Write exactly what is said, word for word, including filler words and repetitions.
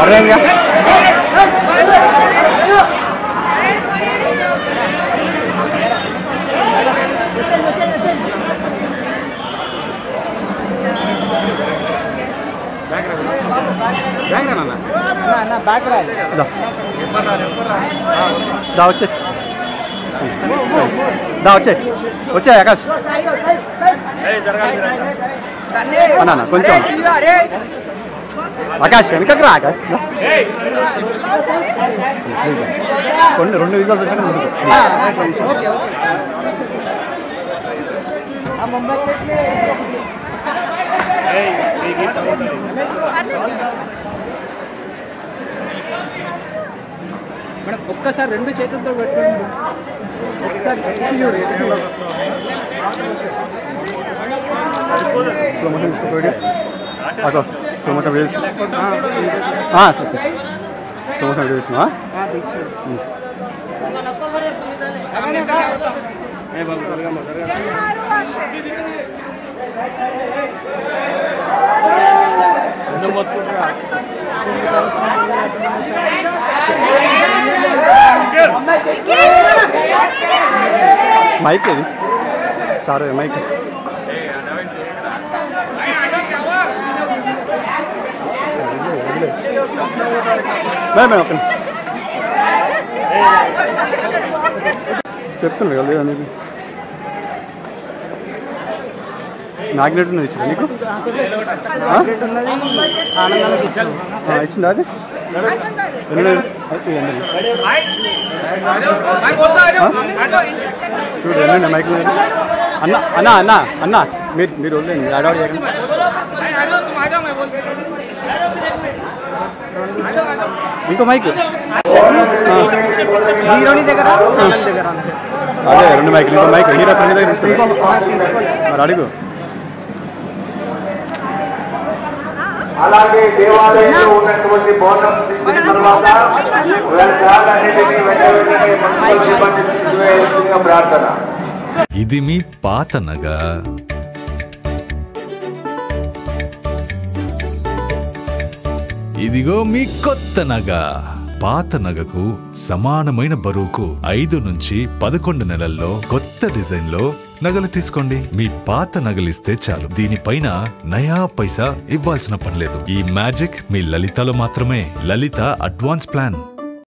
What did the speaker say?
అర్థంగా దా వచ్చే దా వచ్చే వచ్చే ఆకాష్ అన్నా కొంచెం ఆకాష్ వెనకకు రా ఆకాష్ కొన్ని రెండు విజయాలు వచ్చాక మేడం ఒక్కసారి రెండు చేతులతో పెట్టుకోండి ఒకసారి ప్రమోషన్ వీడియో ప్రమోషన్ వీడియో ఇస్తున్నా మైక్ ఇది సార్ మైక్ మేడం ఒక చెప్తున్నాడు కదా అనేది మ్యాగ్నెట్ ఉన్నది ఇచ్చిందా నీకు ఇచ్చిందా అది చూడు ఎన్ని మైక్ అన్న అన్న అన్న అన్న మీరు మీరు వదిలేండి అడవాడు చేయకండి ఇంకో మైక్ అదే రెండు మైకులు ఇంకో మైక్ హీరో ఫ్రెండ్ దగ్గర తీసుకున్నాను మరి అడుగు అలాగే దేవాలయంలో ఉన్నటువంటి బోనం తీసిన తర్వాత వ్యర్థాలన్నిటినీ వెంట వెంటనే ప్రార్థన. ఇది మీ పాత నగ, ఇదిగో మీ కొత్త నగ. పాత నగకు సమానమైన బరువుకు ఐదు నుంచి పదకొండు నెలల్లో కొత్త డిజైన్ లో నగలు తీసుకోండి. మీ పాత నగలిస్తే చాలు, దీనిపైన నయా పైసా ఇవ్వాల్సిన పనిలేదు. ఈ మ్యాజిక్ మీ లలితలో మాత్రమే. Lalitha advance plan.